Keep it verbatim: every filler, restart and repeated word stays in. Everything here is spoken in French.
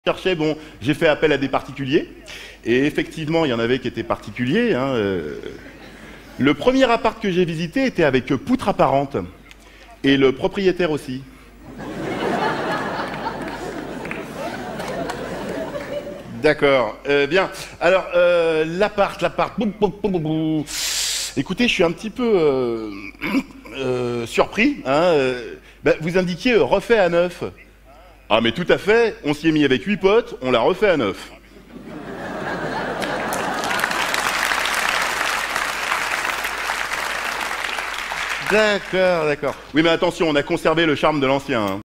Cherchais, bon, j'ai fait appel à des particuliers, et effectivement, il y en avait qui étaient particuliers. Hein, euh, le premier appart que j'ai visité était avec poutre apparente, et le propriétaire aussi. D'accord, euh, bien. Alors, euh, l'appart, l'appart... Écoutez, je suis un petit peu euh, euh, surpris. Hein, euh, ben, vous indiquiez euh, refait à neuf. Ah mais tout à fait, on s'y est mis avec huit potes, on l'a refait à neuf. D'accord, d'accord. Oui mais attention, on a conservé le charme de l'ancien. Hein.